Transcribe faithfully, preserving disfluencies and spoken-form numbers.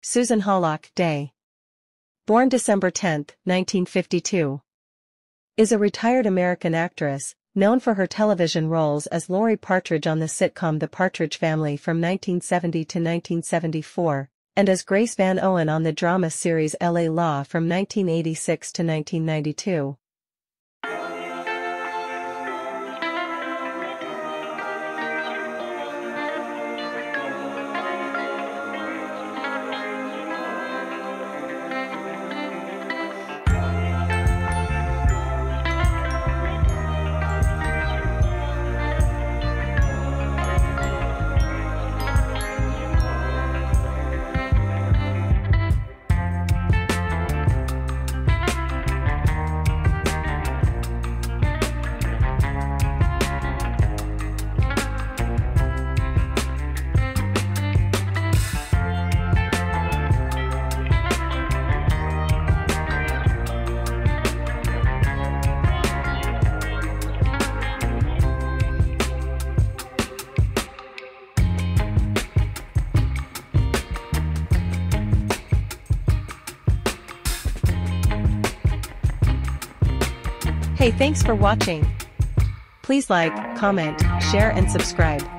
Susan Hollock Day. Born December tenth, nineteen fifty-two. Is a retired American actress, known for her television roles as Laurie Partridge on the sitcom The Partridge Family from nineteen seventy to nineteen seventy-four, and as Grace Van Owen on the drama series L A Law from nineteen eighty-six to nineteen ninety-two. Hey, thanks for watching. Please like, comment, share and subscribe.